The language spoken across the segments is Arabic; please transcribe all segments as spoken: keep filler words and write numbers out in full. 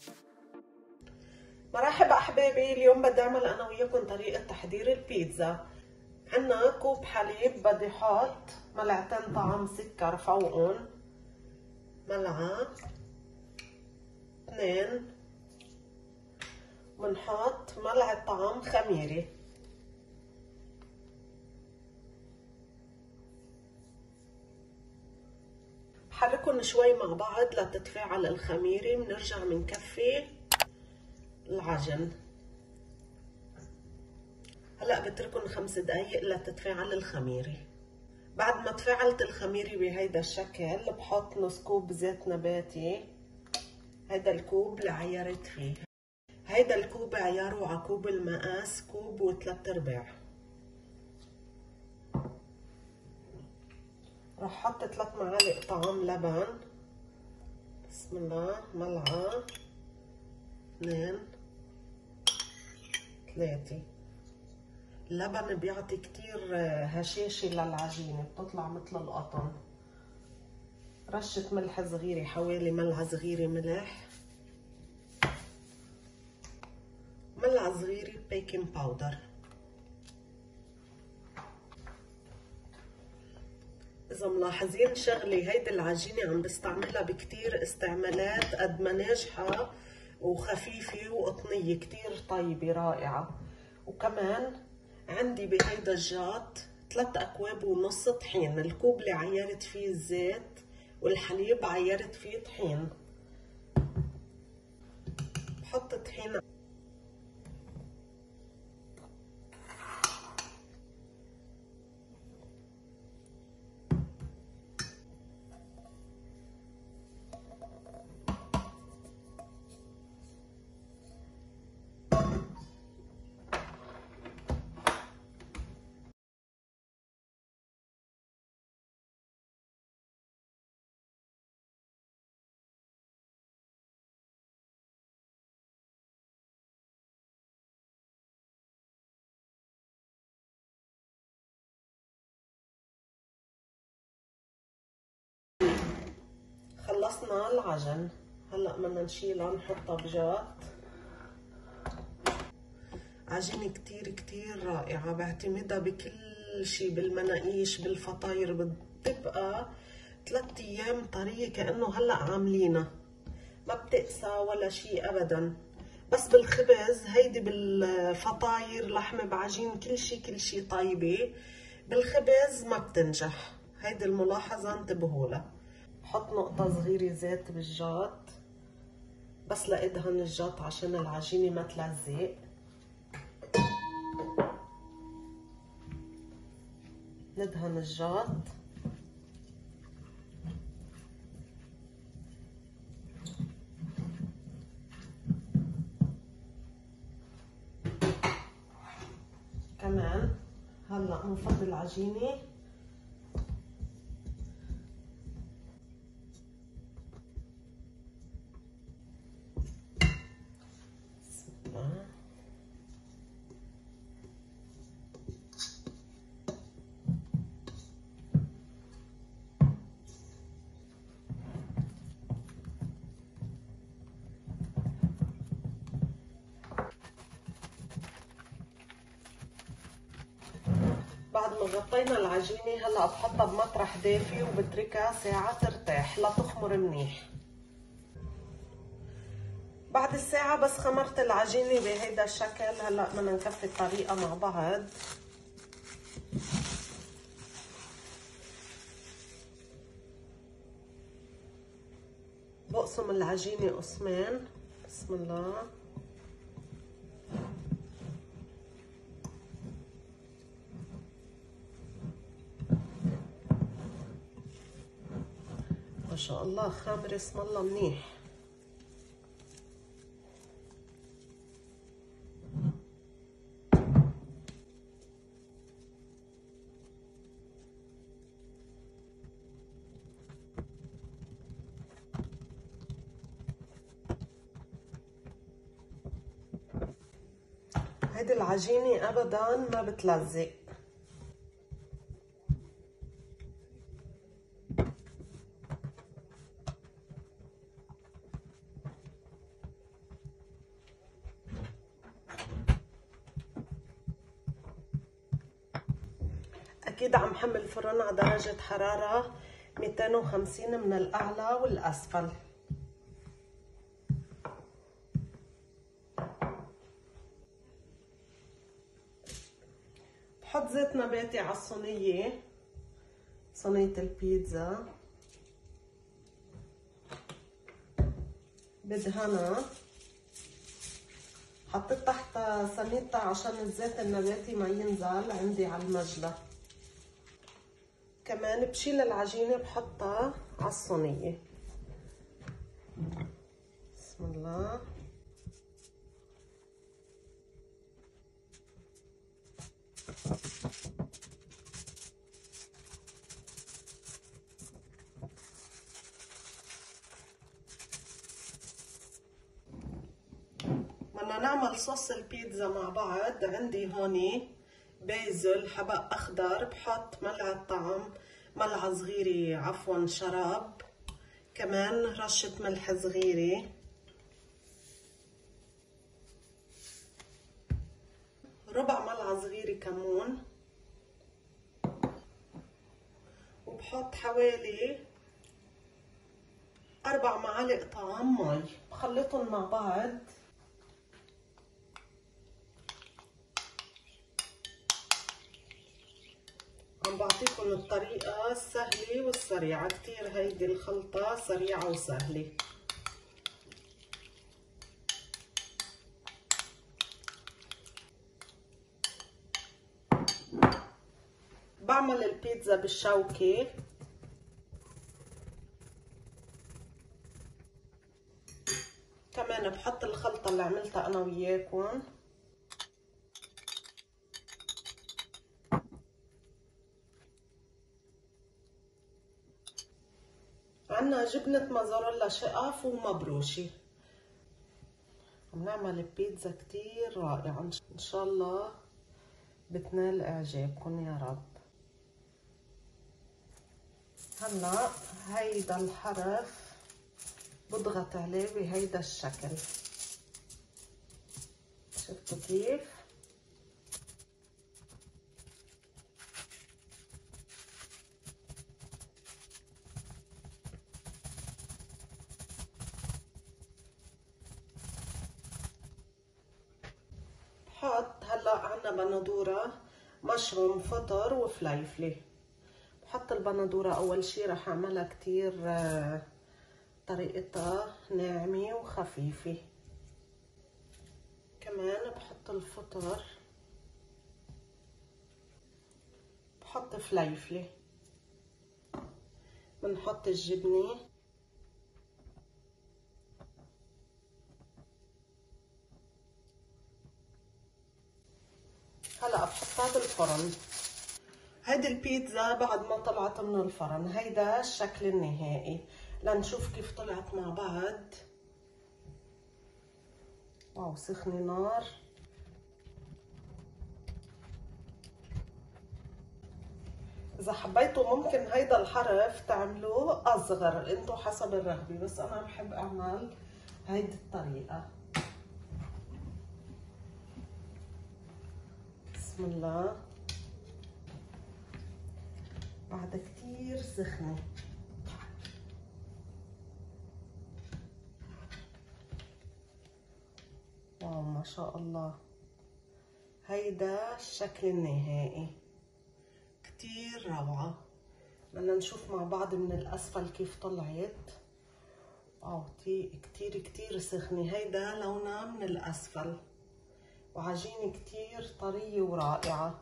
مرحبا احبابي، اليوم بدي اعمل انا وياكم طريقه تحضير البيتزا. عنا كوب حليب، بدي احط ملعقتين طعم سكر فوقهم، ملعقه اثنين، بنحط ملعقه طعم خميره، بحركهم شوي مع بعض لتتفاعل الخميره، بنرجع بنكفي العجن. هلا بتركن خمس دقايق لتتفاعل الخميره. بعد ما تفاعلت الخميره بهيدا الشكل بحط نص كوب زيت نباتي. هيدا الكوب اللي عيرت فيه، هيدا الكوب عياره على كوب المقاس كوب وثلاث ارباع. رح حط ثلاث معالق طعام لبن، بسم الله، ملعقه اثنين ثلاثة. اللبن بيعطي كتير هشاشة للعجينة، بتطلع مثل القطن. رشة ملح صغيرة، حوالي ملعقة صغيرة ملح، ملعقة صغيرة بيكنج باودر. إذا ملاحظين شغلة، هيدي العجينة عم بستعملها بكتير استعمالات، قد ما ناجحة وخفيفة وقطنية، كتير طيبة رائعة. وكمان عندي بهيدا الجات ثلاث أكواب ونص طحين. الكوب اللي عيرت فيه الزيت والحليب عيرت فيه طحين. بحط طحين خلصنا العجن. هلا بدنا نشيلها نحطها بجات. عجينة كتير كتير رائعة، بعتمدها بكل شي، بالمناقيش، بالفطاير، بتبقى ثلاث ايام طرية كأنه هلا عاملينها، ما بتقسى ولا شي ابدا. بس بالخبز، هيدي بالفطاير لحمة بعجين، كل شي كل شي طيبة. بالخبز ما بتنجح، هيدي الملاحظة انتبهوا. بحط نقطة صغيرة زيت بالجات بس لأدهن الجات عشان العجينة ما تلزق. ندهن الجات. كمان هلا بنفضي العجينة. بعد ما غطينا العجينة هلا بحطها بمطرح دافي وبتركها ساعة ترتاح لتخمر منيح. بعد الساعة بس خمرت العجينة بهيدا الشكل. هلا بدنا نكفي الطريقة مع بعض. بقسم العجينة قسمين، بسم الله. ما شاء الله خامرة اسم الله منيح. هيدي العجينة ابدا ما بتلزق. أكيد عم حمل الفرن على درجة حرارة مئتين وخمسين من الأعلى والأسفل. بحط زيت نباتي على الصينية، صينية البيتزا، بدهنها. حطيت تحت سميتها عشان الزيت النباتي ما ينزل عندي على المجلة. كمان بشيل العجينة بحطها على الصينية. بسم الله. بدنا نعمل صوص البيتزا مع بعض. عندي هوني بازل، حبق اخضر، بحط ملعقة طعم، ملعقة صغيرة عفوا شراب، كمان رشة ملح صغيرة، ربع ملعقة صغيرة كمون، وبحط حوالي أربع معالق طعام مي، بخلطهم مع بعض. عم بعطيكم الطريقة السهلة والسريعة كتير. هيدي الخلطة سريعة وسهلة. بعمل البيتزا بالشوكة. كمان بحط الخلطة اللي عملتها أنا وياكم. عنا جبنة موزاريلا شقف ومبروشي. عم نعمل بيتزا كتير رائعة، إن شاء الله بتنال إعجابكم يا رب. هلا هيدا الحرف بضغط عليه بهيدا الشكل، شفتوا كيف؟ بحط هلا عنا بندورة، مشروم، فطر وفليفلة. بحط البندورة أول شي، رح أعملها كتير طريقتها ناعمة وخفيفة. كمان بحط الفطر، بحط فليفلة، بنحط الجبنة، هلا بحطها بالفرن. هيدي البيتزا بعد ما طلعت من الفرن، هيدا الشكل النهائي. لنشوف كيف طلعت مع بعض. واو سخنة نار. اذا حبيتوا ممكن هيدا الحرف تعملوه اصغر، انتو حسب الرغبة، بس انا بحب اعمل هيدي الطريقة. بسم الله. بعد كتير سخنة. واو ما شاء الله. هيدا الشكل النهائي، كتير روعة. بدنا نشوف مع بعض من الأسفل كيف طلعت. واو كتير كتير سخنة. هيدا لونها من الأسفل، وعجينة كتير طرية ورائعة.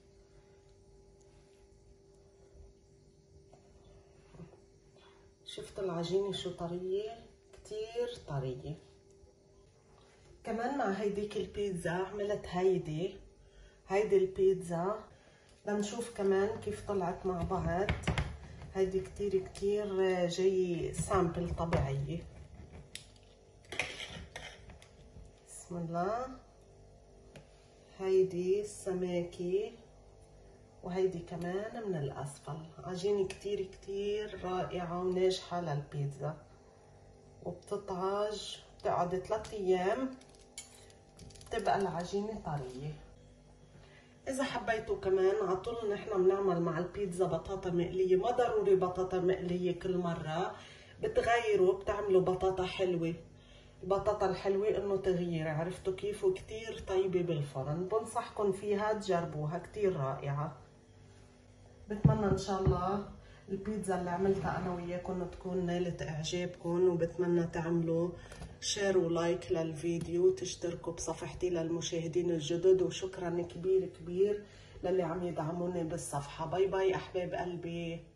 شفت العجينة شو طرية؟ كتير طرية. كمان مع هيديك البيتزا عملت هيدي هيدي البيتزا. لنشوف كمان كيف طلعت مع بعض. هيدي كتير كتير جاي سامبل طبيعية. بسم الله. هيدي السماكة، وهيدي كمان من الأسفل. عجينة كتير كتير رائعة وناجحة للبيتزا، وبتطعج، بتقعد ثلاث أيام بتبقى العجينة طرية. اذا حبيتوا كمان عطول نحن بنعمل مع البيتزا بطاطا مقليه، ما ضروري بطاطا مقليه كل مره، بتغيروا بتعملوا بطاطا حلوه. البطاطا الحلوه انه تغيير، عرفتوا كيف؟ وكتير طيبه بالفرن، بنصحكم فيها تجربوها، كتير رائعه. بتمنى ان شاء الله البيتزا اللي عملتها انا وياكم تكون نالت اعجابكم، وبتمنى تعملوا شير ولايك للفيديو وتشتركوا بصفحتي للمشاهدين الجدد، وشكرا كبير كبير للي عم يدعموني بالصفحة. باي باي احباب قلبي.